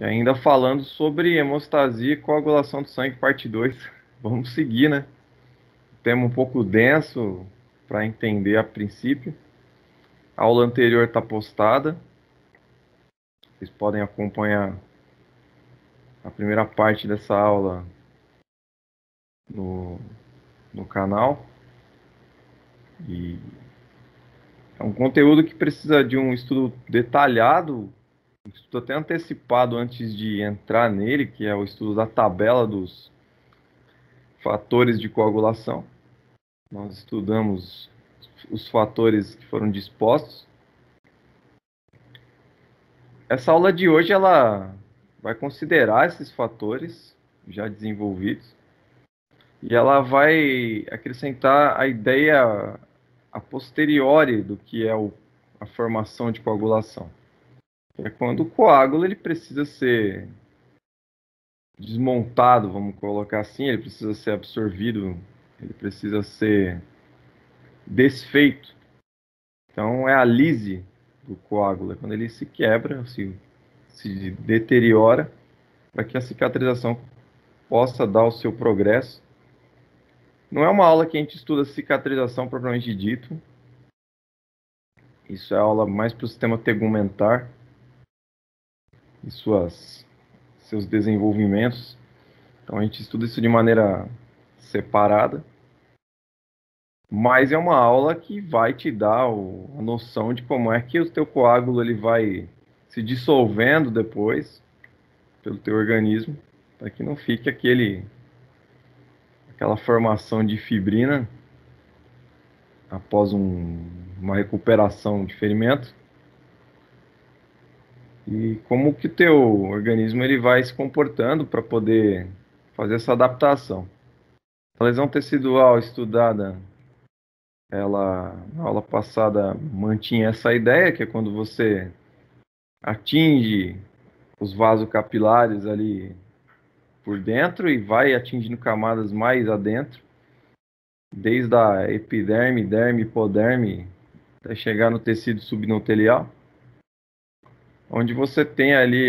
E ainda falando sobre hemostasia e coagulação do sangue, parte 2. Vamos seguir, né? Tema um pouco denso para entender a princípio. A aula anterior está postada. Vocês podem acompanhar a primeira parte dessa aula no canal. E é um conteúdo que precisa de um estudo detalhado, um estudo até antecipado antes de entrar nele, que é o estudo da tabela dos fatores de coagulação. Nós estudamos os fatores que foram dispostos. Essa aula de hoje ela vai considerar esses fatores já desenvolvidos e ela vai acrescentar a ideia a posteriori do que é a formação de coagulação. É quando o coágulo ele precisa ser desmontado, vamos colocar assim, ele precisa ser absorvido, ele precisa ser desfeito. Então é a lise do coágulo, é quando ele se quebra, se deteriora, para que a cicatrização possa dar o seu progresso. Não é uma aula que a gente estuda cicatrização propriamente dito. Isso é aula mais para o sistema tegumentar e seus desenvolvimentos. Então a gente estuda isso de maneira separada. Mas é uma aula que vai te dar a noção de como é que o teu coágulo ele vai se dissolvendo depois pelo teu organismo, para que não fique aquela formação de fibrina após uma recuperação de ferimento. E como que o teu organismo ele vai se comportando para poder fazer essa adaptação. A lesão tecidual estudada, ela na aula passada mantinha essa ideia, que é quando você atinge os vasos capilares ali por dentro e vai atingindo camadas mais adentro, desde a epiderme, derme, hipoderme, até chegar no tecido subendotelial, onde você tem ali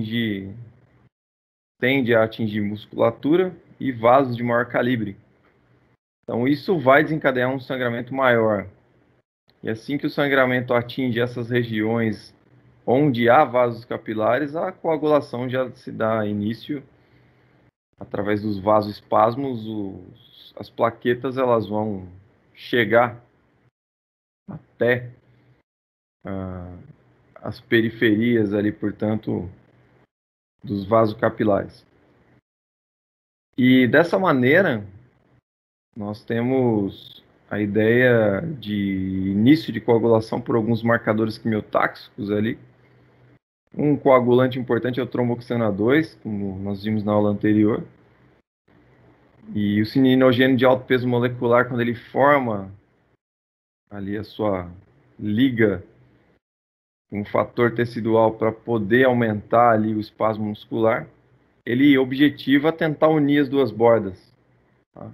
tende a atingir musculatura e vasos de maior calibre. Então isso vai desencadear um sangramento maior. E assim que o sangramento atinge essas regiões onde há vasos capilares, a coagulação já se dá início através dos vasoespasmos, as plaquetas elas vão chegar até as periferias ali, portanto, dos vasos capilares. E dessa maneira, nós temos a ideia de início de coagulação por alguns marcadores quimiotáxicos ali. Um coagulante importante é o tromboxana 2, como nós vimos na aula anterior. E o cininogênio de alto peso molecular, quando ele forma ali a sua liga com um fator tecidual para poder aumentar ali o espasmo muscular, ele objetiva tentar unir as duas bordas. Tá?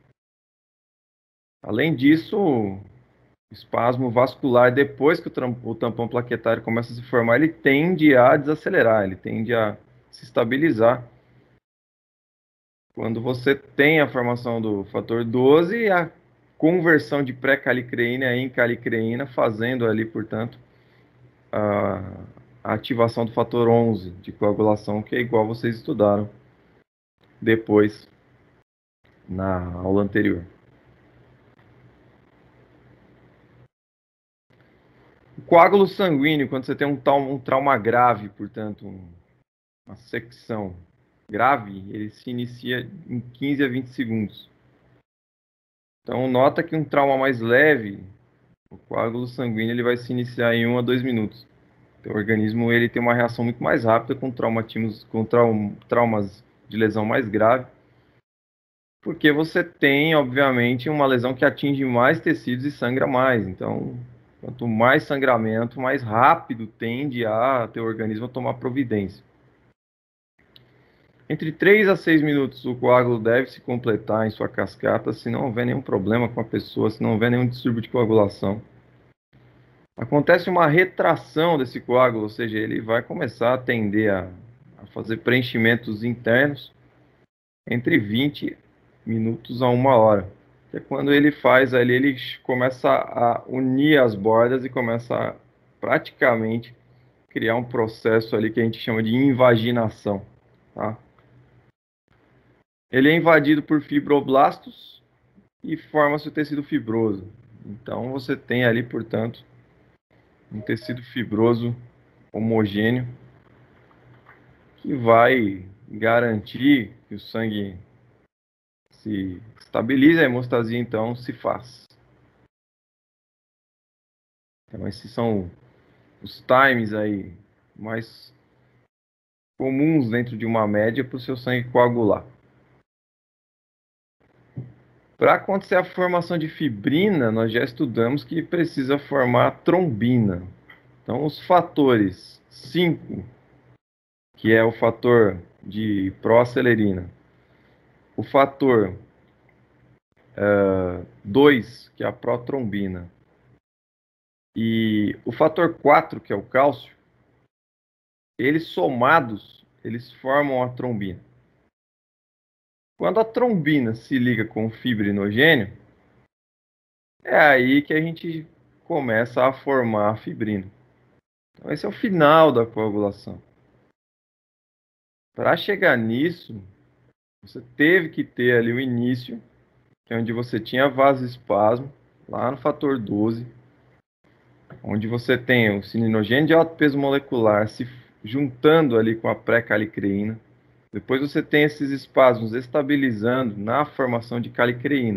Além disso, o espasmo vascular, depois que o tampão plaquetário começa a se formar, ele tende a desacelerar, ele tende a se estabilizar. Quando você tem a formação do fator 12 e a conversão de pré-calicreína em calicreína, fazendo ali, portanto, a ativação do fator 11 de coagulação, que é igual vocês estudaram depois na aula anterior. O coágulo sanguíneo, quando você tem um trauma grave, portanto, uma secção grave, ele se inicia em 15 a 20 segundos. Então, nota que um trauma mais leve, o coágulo sanguíneo ele vai se iniciar em 1 a 2 minutos. Então, o organismo ele tem uma reação muito mais rápida com traumas de lesão mais grave, porque você tem, obviamente, uma lesão que atinge mais tecidos e sangra mais. Então, quanto mais sangramento, mais rápido tende a teu organismo a tomar providência. Entre 3 a 6 minutos, o coágulo deve se completar em sua cascata se não houver nenhum problema com a pessoa, se não houver nenhum distúrbio de coagulação. Acontece uma retração desse coágulo, ou seja, ele vai começar a tender a a fazer preenchimentos internos entre 20 minutos a 1 hora. Que é quando ele faz ali, ele começa a unir as bordas e começa a praticamente criar um processo ali que a gente chama de invaginação, tá? Ele é invadido por fibroblastos e forma-se o tecido fibroso. Então você tem ali, portanto, um tecido fibroso homogêneo que vai garantir que o sangue se estabilize, a hemostasia então se faz. Então esses são os times aí mais comuns dentro de uma média para o seu sangue coagular. Para acontecer a formação de fibrina, nós já estudamos que precisa formar trombina. Então os fatores 5, que é o fator de proacelerina, o fator 2, que é a protrombina, e o fator 4, que é o cálcio, eles somados, eles formam a trombina. Quando a trombina se liga com o fibrinogênio, é aí que a gente começa a formar a fibrina. Então esse é o final da coagulação. Para chegar nisso, você teve que ter ali o início, que é onde você tinha vasoespasmo, lá no fator 12, onde você tem o sininogênio de alto peso molecular se juntando ali com a pré-calicreína. Depois você tem esses espasmos estabilizando na formação de calicreína.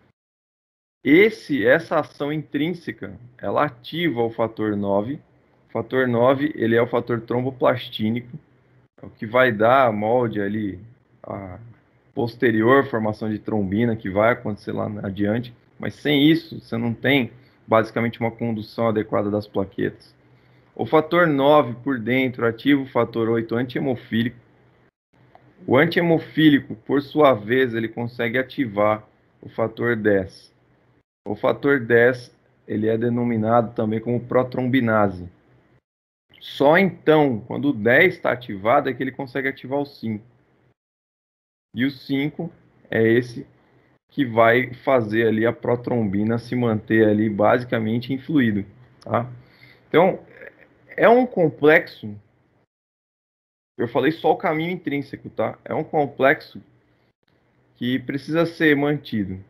Essa ação intrínseca, ela ativa o fator 9. O fator 9, ele é o fator tromboplastínico, é o que vai dar molde ali a posterior formação de trombina que vai acontecer lá adiante, mas sem isso você não tem basicamente uma condução adequada das plaquetas. O fator 9 por dentro ativa o fator 8 antihemofílico. O antihemofílico, por sua vez, ele consegue ativar o fator 10. O fator 10, ele é denominado também como protrombinase. Só então, quando o 10 está ativado, é que ele consegue ativar o 5. E o 5 é esse que vai fazer ali a protrombina se manter ali basicamente em fluido, tá? Então, é um complexo, eu falei só o caminho intrínseco, tá? É um complexo que precisa ser mantido.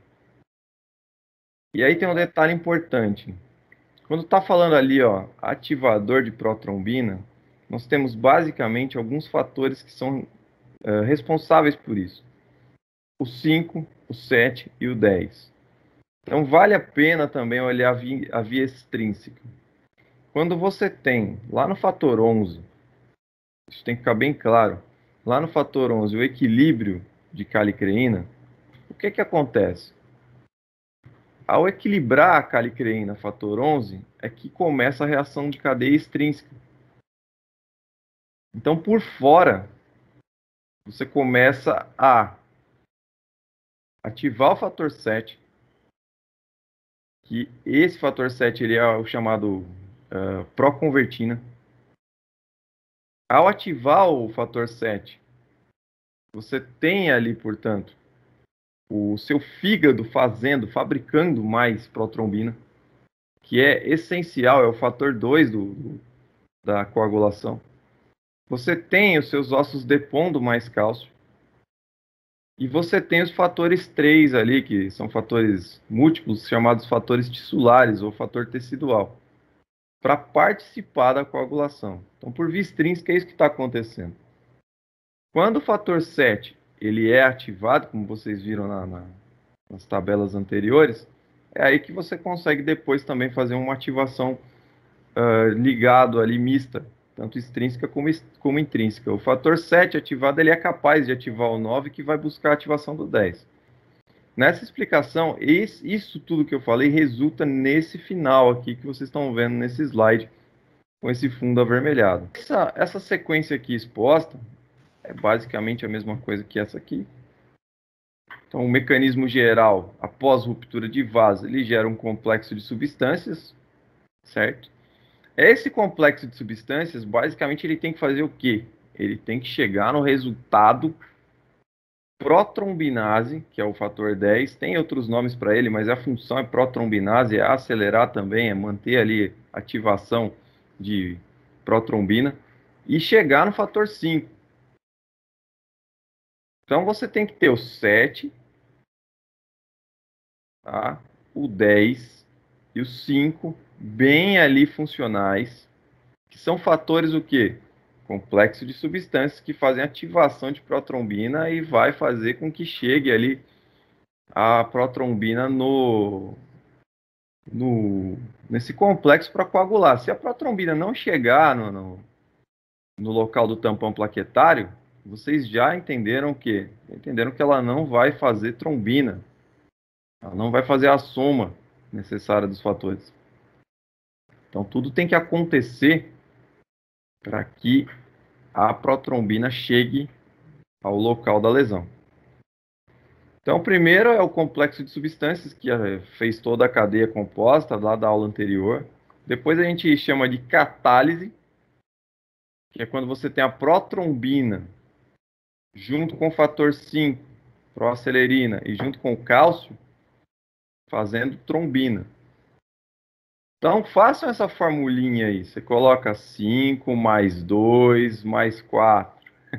E aí tem um detalhe importante. Quando está falando ali, ó, ativador de protrombina, nós temos basicamente alguns fatores que são responsáveis por isso. O 5, o 7 e o 10. Então vale a pena também olhar a via extrínseca. Quando você tem lá no fator 11, isso tem que ficar bem claro, lá no fator 11 o equilíbrio de calicreína, o que que acontece? Ao equilibrar a calicreína fator 11, é que começa a reação de cadeia extrínseca. Então, por fora, você começa a ativar o fator 7, que esse fator 7 ele é o chamado proconvertina. Ao ativar o fator 7, você tem ali, portanto, o seu fígado fabricando mais protrombina, que é essencial, é o fator 2 da coagulação. Você tem os seus ossos depondo mais cálcio. E você tem os fatores 3 ali, que são fatores múltiplos, chamados fatores tissulares ou fator tecidual, para participar da coagulação. Então, por via extrínseca, é isso que está acontecendo. Quando o fator 7 ele é ativado, como vocês viram nas tabelas anteriores, é aí que você consegue depois também fazer uma ativação ligado ali mista, tanto extrínseca como intrínseca. O fator 7 ativado ele é capaz de ativar o 9, que vai buscar a ativação do 10. Nessa explicação, isso tudo que eu falei resulta nesse final aqui que vocês estão vendo nesse slide, com esse fundo avermelhado. Essa sequência aqui exposta é basicamente a mesma coisa que essa aqui. Então, o mecanismo geral, após ruptura de vaso, ele gera um complexo de substâncias, certo? Esse complexo de substâncias, basicamente, ele tem que fazer o quê? ele tem que chegar no resultado protrombinase, que é o fator 10. Tem outros nomes para ele, mas a função é protrombinase, é acelerar também, é manter ali a ativação de protrombina e chegar no fator 5. Então você tem que ter o 7, tá? O 10 e o 5 bem ali funcionais, que são fatores o quê? Complexo de substâncias que fazem ativação de protrombina e vai fazer com que chegue ali a protrombina nesse complexo para coagular. Se a protrombina não chegar no local do tampão plaquetário, vocês já entenderam que ela não vai fazer trombina, ela não vai fazer a soma necessária dos fatores. Então tudo tem que acontecer para que a protrombina chegue ao local da lesão. Então, o primeiro é o complexo de substâncias, que fez toda a cadeia composta lá da aula anterior. Depois a gente chama de catálise, que é quando você tem a protrombina junto com o fator 5, proacelerina, e junto com o cálcio, fazendo trombina. Então, façam essa formulinha aí. Você coloca 5 mais 2 mais 4.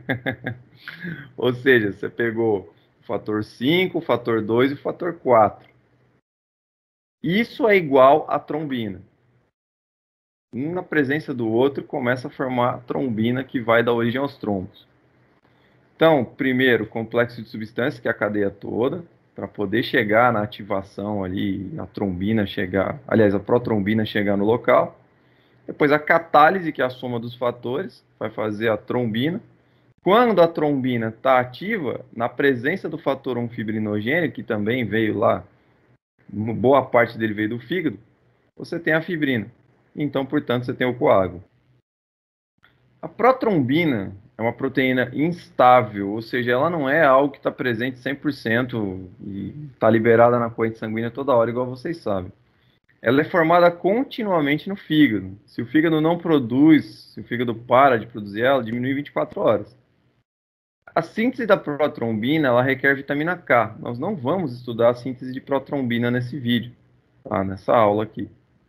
Ou seja, você pegou o fator 5, o fator 2 e o fator 4. Isso é igual a trombina. Um na presença do outro começa a formar a trombina que vai dar origem aos trombos. Então, primeiro, complexo de substâncias, que é a cadeia toda, para poder chegar na ativação ali, a trombina chegar, aliás, a protrombina chegar no local. Depois a catálise, que é a soma dos fatores, vai fazer a trombina. Quando a trombina está ativa, na presença do fator 1 fibrinogênio, que também veio lá, boa parte dele veio do fígado, você tem a fibrina. Então, portanto, você tem o coágulo. A protrombina é uma proteína instável, ou seja, ela não é algo que está presente 100% e está liberada na corrente sanguínea toda hora, igual vocês sabem. Ela é formada continuamente no fígado. Se o fígado não produz, se o fígado para de produzir ela, diminui em 24 horas. A síntese da protrombina, ela requer vitamina K. Nós não vamos estudar a síntese de protrombina nesse vídeo, tá? Nessa aula aqui.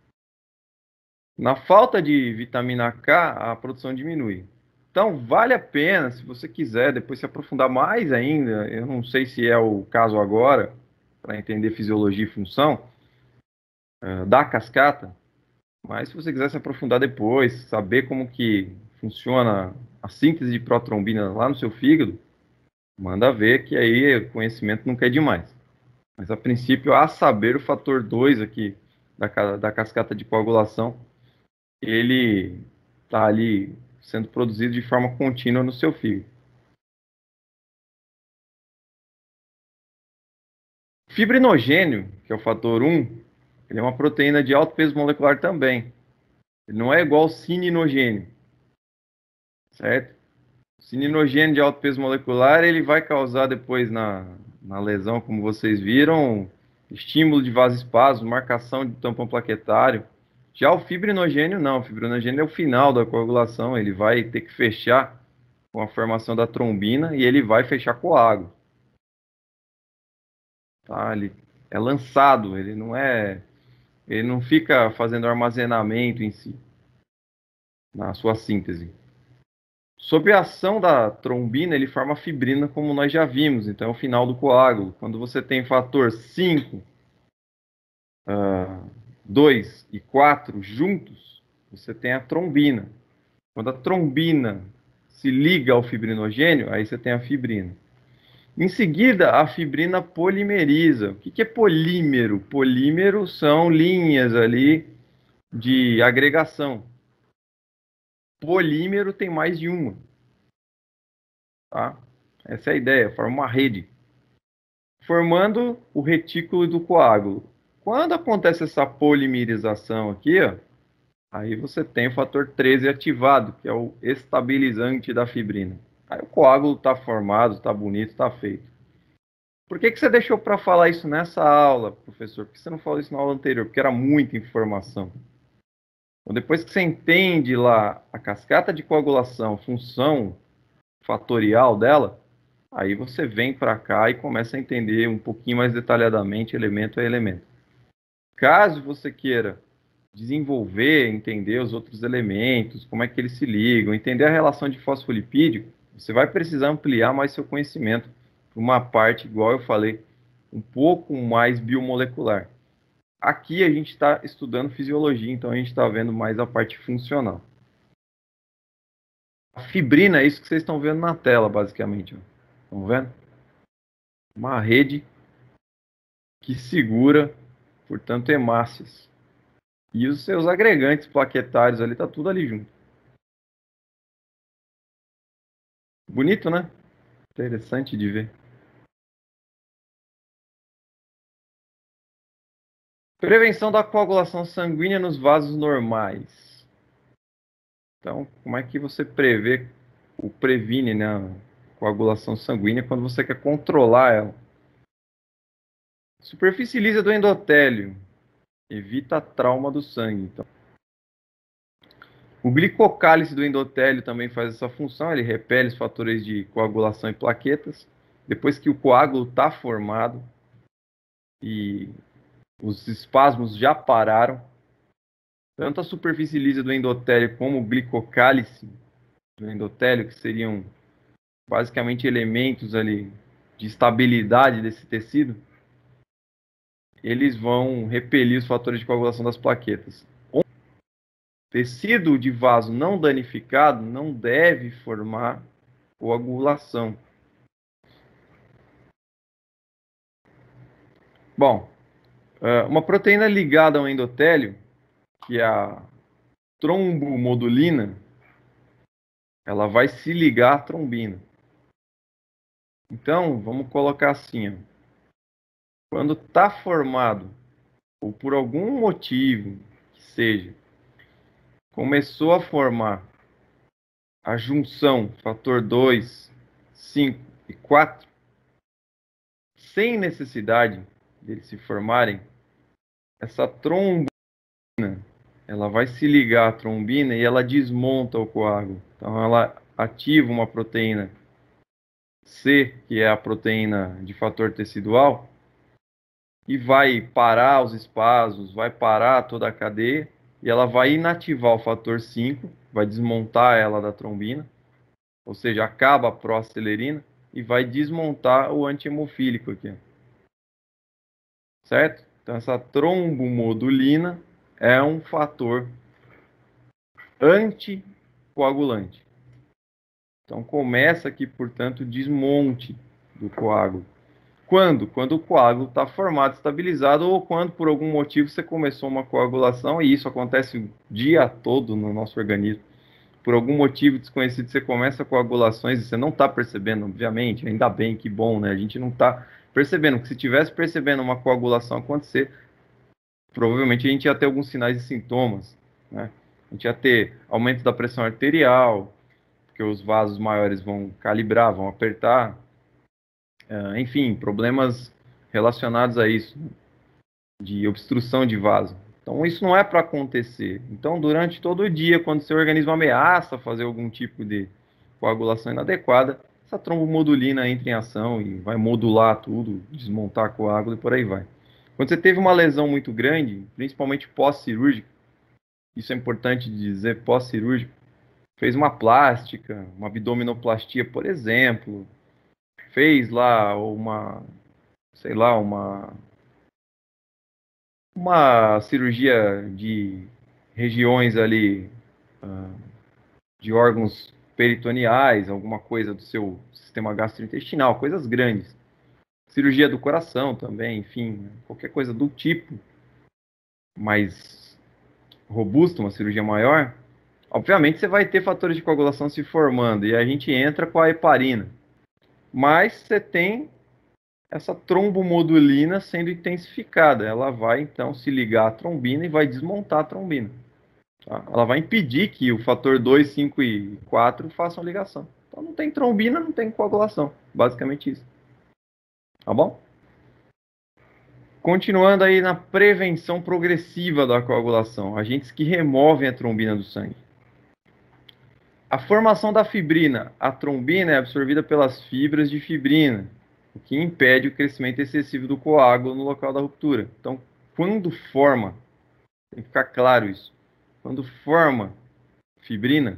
Na falta de vitamina K, a produção diminui. Então, vale a pena, se você quiser depois se aprofundar mais ainda, eu não sei se é o caso agora, para entender fisiologia e função da cascata, mas se você quiser se aprofundar depois, saber como que funciona a síntese de protrombina lá no seu fígado, manda ver que aí o conhecimento nunca é demais. Mas a princípio, a saber, o fator 2 aqui da cascata de coagulação, ele está ali sendo produzido de forma contínua no seu fígado. Fibrinogênio, que é o fator 1, ele é uma proteína de alto peso molecular também. Ele não é igual ao cininogênio, certo? O cininogênio de alto peso molecular, ele vai causar depois na lesão, como vocês viram, estímulo de vasoespasmo, marcação de tampão plaquetário. Já o fibrinogênio não, o fibrinogênio é o final da coagulação, ele vai ter que fechar com a formação da trombina e ele vai fechar coágulo. Tá? Ele é lançado, ele não fica fazendo armazenamento em si, na sua síntese. Sob a ação da trombina, ele forma fibrina, como nós já vimos, então é o final do coágulo. Quando você tem fator 5, 2 e 4 juntos, você tem a trombina. Quando a trombina se liga ao fibrinogênio, aí você tem a fibrina. Em seguida, a fibrina polimeriza. O que é polímero? Polímero são linhas ali de agregação. Polímero tem mais de uma. Tá? Essa é a ideia, forma uma rede. Formando o retículo do coágulo. Quando acontece essa polimerização aqui, ó, aí você tem o fator 13 ativado, que é o estabilizante da fibrina. Aí o coágulo está formado, está bonito, está feito. Por que você deixou para falar isso nessa aula, professor? Por que você não falou isso na aula anterior? Porque era muita informação. Então, depois que você entende lá a cascata de coagulação, função, fatorial dela, aí você vem para cá e começa a entender um pouquinho mais detalhadamente elemento a elemento. Caso você queira desenvolver, entender os outros elementos, como é que eles se ligam, entender a relação de fosfolipídio, você vai precisar ampliar mais seu conhecimento para uma parte, igual eu falei, um pouco mais biomolecular. Aqui a gente está estudando fisiologia, então a gente está vendo mais a parte funcional. A fibrina é isso que vocês estão vendo na tela, basicamente. Estão vendo? Uma rede que segura, portanto, hemácias. E os seus agregantes plaquetários ali, tá tudo ali junto. Bonito, né? Interessante de ver. Prevenção da coagulação sanguínea nos vasos normais. Então, como é que você previne, né, a coagulação sanguínea quando você quer controlar ela? Superfície lisa do endotélio. Evita a trauma do sangue. Então. O glicocálice do endotélio também faz essa função, ele repele os fatores de coagulação e plaquetas. Depois que o coágulo está formado e os espasmos já pararam, tanto a superfície lisa do endotélio como o glicocálice do endotélio, que seriam basicamente elementos ali de estabilidade desse tecido, eles vão repelir os fatores de coagulação das plaquetas. O tecido de vaso não danificado não deve formar coagulação. Bom, uma proteína ligada ao endotélio, que é a trombomodulina, ela vai se ligar à trombina. Então, vamos colocar assim, ó. Quando está formado, ou por algum motivo que seja, começou a formar a junção fator 2, 5 e 4, sem necessidade deles se formarem, essa trombina, ela vai se ligar à trombina e ela desmonta o coágulo. Então ela ativa uma proteína C, que é a proteína de fator tecidual, e vai parar os espasmos, vai parar toda a cadeia, e ela vai inativar o fator 5, vai desmontar ela da trombina, ou seja, acaba a proacelerina, e vai desmontar o antihemofílico aqui. Certo? Então essa trombomodulina é um fator anticoagulante. Então começa aqui, portanto, o desmonte do coágulo. Quando? Quando o coágulo está formado, estabilizado, ou quando por algum motivo você começou uma coagulação, e isso acontece o dia todo no nosso organismo. Por algum motivo desconhecido, você começa coagulações e você não está percebendo, obviamente, ainda bem, que bom, né? A gente não está percebendo, porque se tivesse percebendo uma coagulação acontecer, provavelmente a gente ia ter alguns sinais e sintomas, né? A gente ia ter aumento da pressão arterial, porque os vasos maiores vão calibrar, vão apertar, enfim, problemas relacionados a isso, de obstrução de vaso. Então, isso não é para acontecer. Então, durante todo o dia, quando seu organismo ameaça fazer algum tipo de coagulação inadequada, essa trombomodulina entra em ação e vai modular tudo, desmontar coágulo e por aí vai. Quando você teve uma lesão muito grande, principalmente pós-cirúrgica, isso é importante dizer, pós-cirúrgico, fez uma plástica, uma abdominoplastia, por exemplo, fez lá sei lá, uma cirurgia de regiões ali, de órgãos peritoneais, alguma coisa do seu sistema gastrointestinal, coisas grandes. Cirurgia do coração também, enfim, qualquer coisa do tipo mais robusta, uma cirurgia maior, obviamente você vai ter fatores de coagulação se formando, e a gente entra com a heparina. Mas você tem essa trombomodulina sendo intensificada. Ela vai, então, se ligar à trombina e vai desmontar a trombina. Tá? Ela vai impedir que o fator 2, 5 e 4 façam ligação. Então, não tem trombina, não tem coagulação. Basicamente isso. Tá bom? Continuando aí na prevenção progressiva da coagulação. Agentes que removem a trombina do sangue. A formação da fibrina. A trombina é absorvida pelas fibras de fibrina, o que impede o crescimento excessivo do coágulo no local da ruptura. Então, quando forma, tem que ficar claro isso, quando forma fibrina,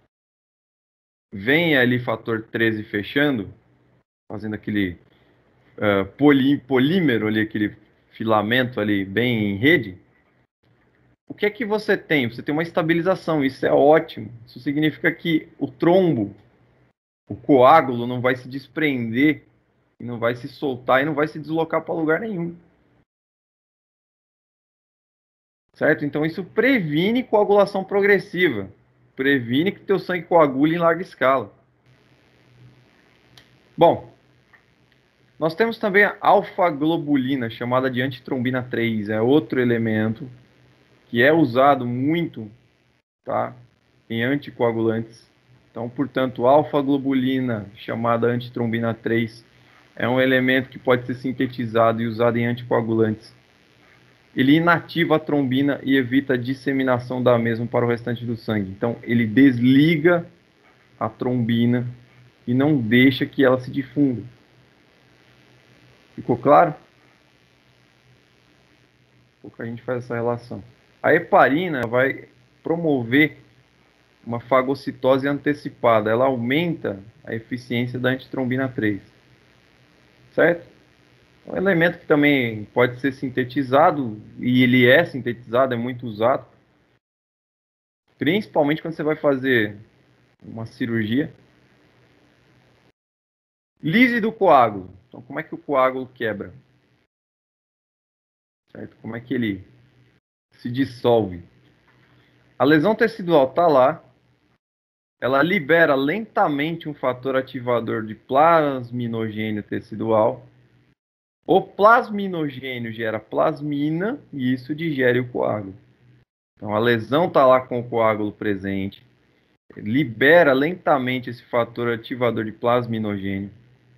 vem ali fator 13 fechando, fazendo aquele polímero ali, aquele filamento ali bem em rede. O que é que você tem? Você tem uma estabilização, isso é ótimo. Isso significa que o trombo, o coágulo, não vai se desprender, e não vai se soltar e não vai se deslocar para lugar nenhum. Certo? Então isso previne coagulação progressiva. Previne que teu sangue coagule em larga escala. Bom, nós temos também a alfa-globulina, chamada de antitrombina 3. É outro elemento que é usado muito, tá, em anticoagulantes. Então, portanto, alfa-globulina, chamada antitrombina 3, é um elemento que pode ser sintetizado e usado em anticoagulantes. Ele inativa a trombina e evita a disseminação da mesma para o restante do sangue. Então, ele desliga a trombina e não deixa que ela se difunda. Ficou claro? Pouco a gente faz essa relação. A heparina vai promover uma fagocitose antecipada. Ela aumenta a eficiência da antitrombina 3. Certo? É um elemento que também pode ser sintetizado, e ele é sintetizado, é muito usado, principalmente quando você vai fazer uma cirurgia. Lise do coágulo. Então, como é que o coágulo quebra? Certo? Como é que ele se dissolve? A lesão tecidual está lá, ela libera lentamente um fator ativador de plasminogênio tecidual. O plasminogênio gera plasmina e isso digere o coágulo. Então a lesão está lá com o coágulo presente, libera lentamente esse fator ativador de plasminogênio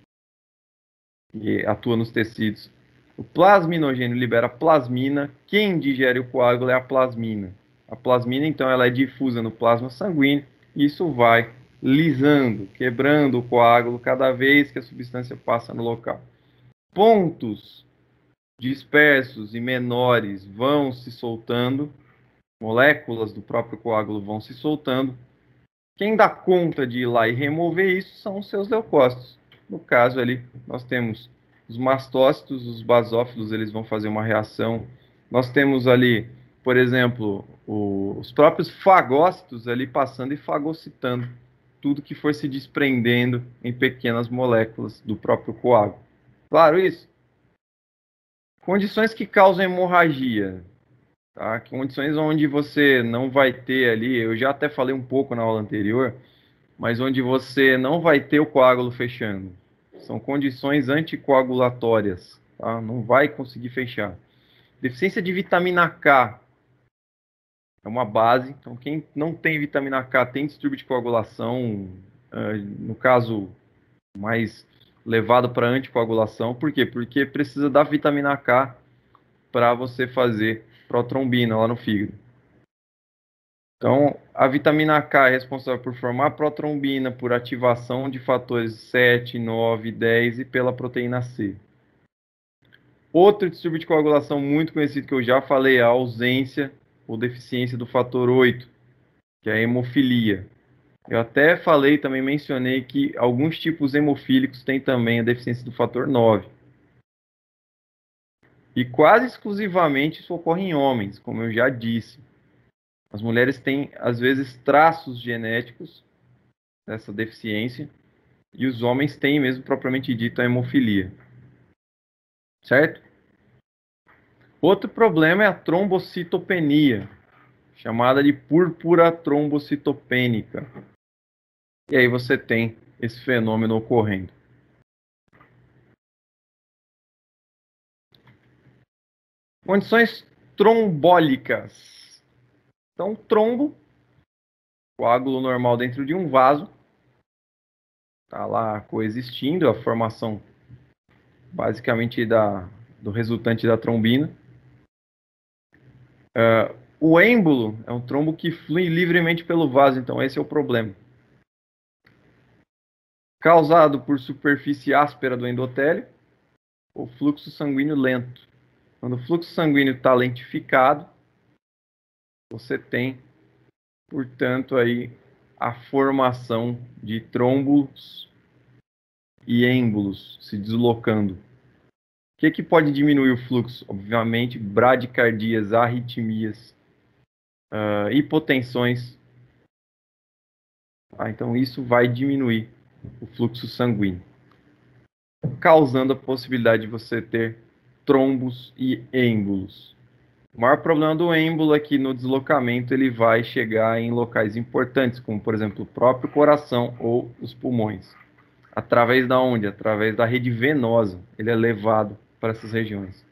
que atua nos tecidos. O plasminogênio libera plasmina. Quem digere o coágulo é a plasmina. A plasmina, então, ela é difusa no plasma sanguíneo e isso vai lisando, quebrando o coágulo cada vez que a substância passa no local. Pontos dispersos e menores vão se soltando, moléculas do próprio coágulo vão se soltando. Quem dá conta de ir lá e remover isso são os seus leucócitos. No caso ali, nós temos os mastócitos, os basófilos, eles vão fazer uma reação. Nós temos ali, por exemplo, os próprios fagócitos ali passando e fagocitando tudo que for se desprendendo em pequenas moléculas do próprio coágulo. Claro isso? Condições que causam hemorragia. Tá? Condições onde você não vai ter ali, eu já até falei um pouco na aula anterior, mas onde você não vai ter o coágulo fechando. São condições anticoagulatórias, tá? Não vai conseguir fechar. Deficiência de vitamina K é uma base, então quem não tem vitamina K tem distúrbio de coagulação, no caso mais levado para anticoagulação. Por quê? Porque precisa da vitamina K para você fazer protrombina lá no fígado. Então, a vitamina K é responsável por formar protrombina, por ativação de fatores 7, 9, 10 e pela proteína C. Outro distúrbio de coagulação muito conhecido que eu já falei é a ausência ou deficiência do fator 8, que é a hemofilia. Eu até falei, também mencionei que alguns tipos hemofílicos têm também a deficiência do fator 9. E quase exclusivamente isso ocorre em homens, como eu já disse. As mulheres têm, às vezes, traços genéticos dessa deficiência, e os homens têm mesmo, propriamente dito, a hemofilia. Certo? Outro problema é a trombocitopenia, chamada de púrpura trombocitopênica. E aí você tem esse fenômeno ocorrendo. Condições trombólicas. Então, trombo, coágulo normal dentro de um vaso, está lá coexistindo, a formação basicamente do resultante da trombina. O êmbolo é um trombo que flui livremente pelo vaso, então esse é o problema. causado por superfície áspera do endotélio ou fluxo sanguíneo lento. Quando o fluxo sanguíneo está lentificado, você tem, portanto, aí a formação de trombo's e êmbolos se deslocando. O que pode diminuir o fluxo? Obviamente, bradicardias, arritmias, hipotensões. Então, isso vai diminuir o fluxo sanguíneo, causando a possibilidade de você ter trombos e êmbolos. O maior problema do êmbolo é que no deslocamento ele vai chegar em locais importantes, como por exemplo o próprio coração ou os pulmões. Através da onde? Através da rede venosa. Ele é levado para essas regiões.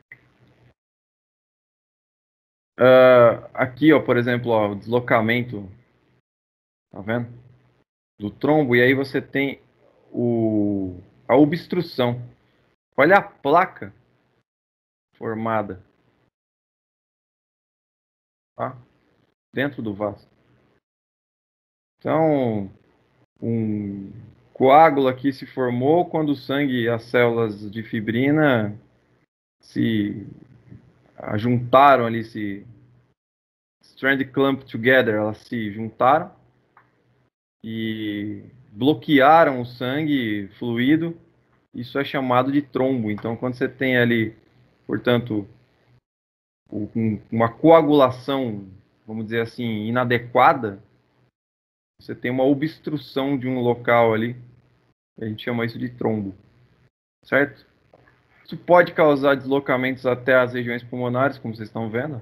Aqui, ó, por exemplo, ó, o deslocamento, tá vendo? Do trombo, e aí você tem a obstrução. Olha a placa formada, tá? Dentro do vaso. Então, um coágulo aqui se formou quando o sangue e as células de fibrina se juntaram ali, se strand clump together, elas se juntaram e bloquearam o sangue fluido. Isso é chamado de trombo. Então, quando você tem ali, portanto, uma coagulação, vamos dizer assim, inadequada, você tem uma obstrução de um local ali, a gente chama isso de trombo, certo? Isso pode causar deslocamentos até as regiões pulmonares, como vocês estão vendo.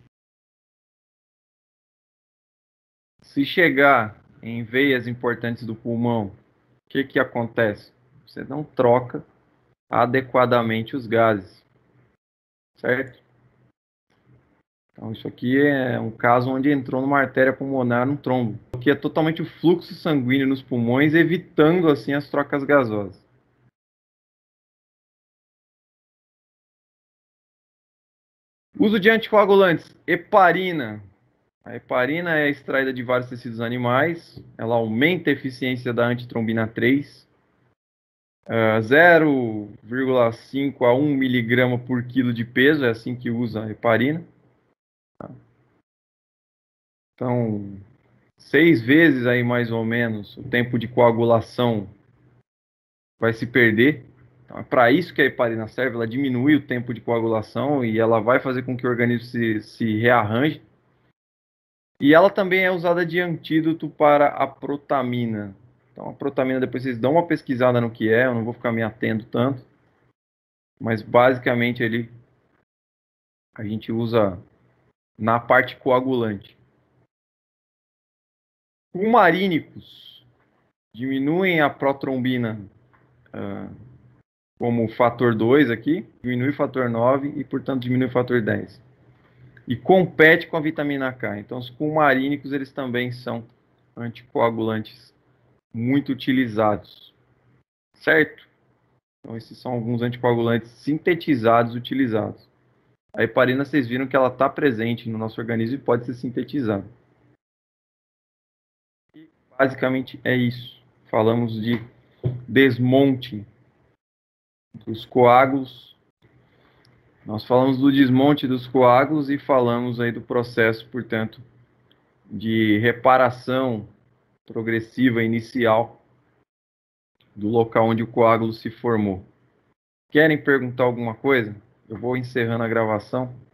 Se chegar em veias importantes do pulmão, o que acontece? Você não troca adequadamente os gases, certo? Então, isso aqui é um caso onde entrou numa artéria pulmonar um trombo, que é totalmente o fluxo sanguíneo nos pulmões, evitando assim as trocas gasosas. Uso de anticoagulantes, heparina. A heparina é extraída de vários tecidos animais, ela aumenta a eficiência da antitrombina 3, 0,5 a 1 miligrama por quilo de peso, é assim que usa a heparina. Então, 6 vezes aí mais ou menos o tempo de coagulação vai se perder. Então, é para isso que a heparina serve, ela diminui o tempo de coagulação e ela vai fazer com que o organismo se rearranje. E ela também é usada de antídoto para a protamina. Então, a protamina, depois vocês dão uma pesquisada no que é, eu não vou ficar me atendo tanto. Mas, basicamente, a gente usa na parte coagulante. Fumarínicos diminuem a protrombina como fator 2 aqui, diminui o fator 9 e, portanto, diminui o fator 10. E compete com a vitamina K. Então, os fumarínicos, eles também são anticoagulantes muito utilizados. Certo? Então, esses são alguns anticoagulantes sintetizados utilizados. A heparina, vocês viram que ela está presente no nosso organismo e pode ser sintetizada. E, basicamente, é isso. Falamos de desmonte dos coágulos. Nós falamos do desmonte dos coágulos e falamos aí do processo, portanto, de reparação progressiva inicial do local onde o coágulo se formou. Querem perguntar alguma coisa? Eu vou encerrando a gravação.